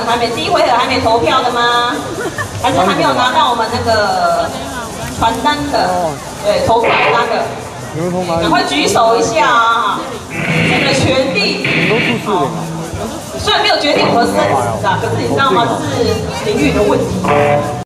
还没第一回合还没投票的吗？还是还没有拿到我们那个传单的？对，投票单的，赶快举手一下啊！这个权利，虽然没有决定我的生死啊，可是你知道吗？这是领域的问题。